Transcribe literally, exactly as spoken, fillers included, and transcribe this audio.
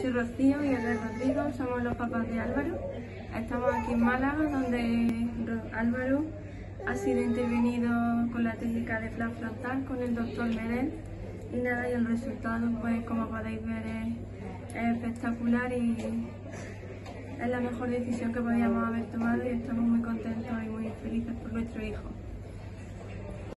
soy Rocío y él es Rodrigo, somos los papás de Álvaro. Estamos aquí en Málaga, donde Álvaro ha sido intervenido con la técnica de flap frontal con el doctor Medel. Y nada, y el resultado, pues como podéis ver, es, es espectacular y es la mejor decisión que podíamos haber tomado y estamos muy contentos y muy felices por nuestro hijo.